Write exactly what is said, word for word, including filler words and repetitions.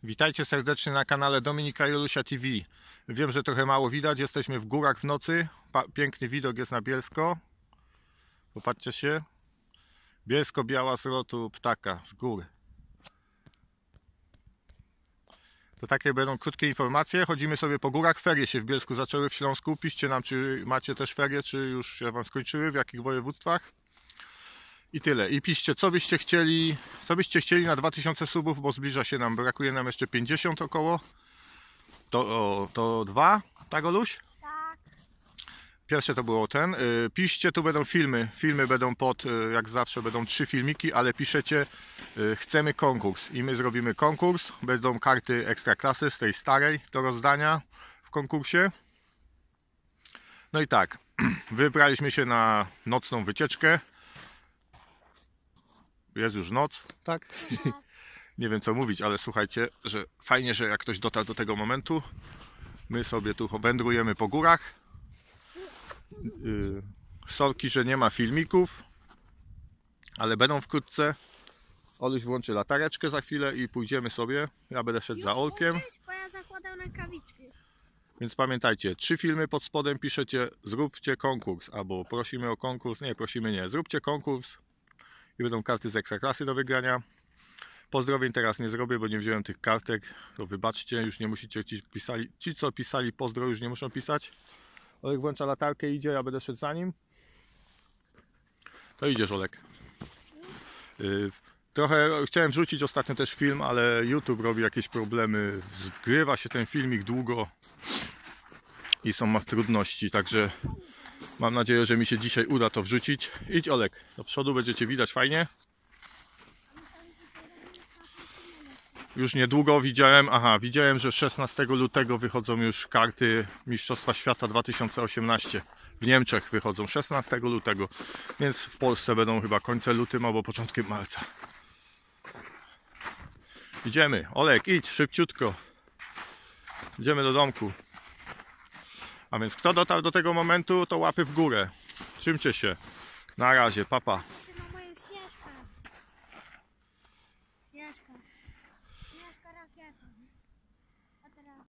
Witajcie serdecznie na kanale Dominika i Olusia T V. Wiem, że trochę mało widać, jesteśmy w górach w nocy. Pa piękny widok jest na Bielsko. Popatrzcie się. Bielsko-biała z lotu ptaka z gór. To takie będą krótkie informacje. Chodzimy sobie po górach. Ferie się w Bielsku zaczęły, w Śląsku. Piszcie nam, czy macie też ferie, czy już się wam skończyły, w jakich województwach. I tyle. I piszcie, co byście chcieli, co byście chcieli na dwa tysiące subów, bo zbliża się nam, brakuje nam jeszcze pięćdziesiąt około. To, o, to dwa, tak Oluś? Tak. Pierwsze to było ten. Piszcie, tu będą filmy. Filmy będą pod, jak zawsze będą trzy filmiki, ale piszecie, chcemy konkurs. I my zrobimy konkurs. Będą karty ekstraklasy z tej starej do rozdania w konkursie. No i tak, wybraliśmy się na nocną wycieczkę. Jest już noc, tak? Nie wiem co mówić, ale słuchajcie, że fajnie, że jak ktoś dotarł do tego momentu. My sobie tu wędrujemy po górach. Yy, sorki, że nie ma filmików, ale będą wkrótce. Oluś włączy latareczkę za chwilę i pójdziemy sobie. Ja będę szedł za Olkiem. Włączyć, bo ja zakładam rękawiczki. Więc pamiętajcie, trzy filmy pod spodem piszecie zróbcie konkurs, albo prosimy o konkurs, nie prosimy nie, zróbcie konkurs i będą karty z ekstraklasy do wygrania. Pozdrowień teraz nie zrobię, bo nie wziąłem tych kartek, to wybaczcie, już nie musicie, ci, pisali, ci co pisali pozdro już nie muszą pisać. Olek włącza latarkę, idzie, ja będę szedł za nim. To idziesz, Olek. Yy, trochę chciałem wrzucić ostatnio też film, ale YouTube robi jakieś problemy, zgrywa się ten filmik długo i są ma trudności, także mam nadzieję, że mi się dzisiaj uda to wrzucić. Idź, Olek, do przodu, będziecie widać fajnie. Już niedługo widziałem, aha, widziałem, że szesnastego lutego wychodzą już karty Mistrzostwa Świata dwa tysiące osiemnaście. W Niemczech wychodzą szesnastego lutego, więc w Polsce będą chyba końcem lutym albo początkiem marca. Idziemy, Olek, idź szybciutko. Idziemy do domku. A więc kto dotarł do tego momentu, to łapy w górę. Trzymcie się. Na razie, papa. Pa.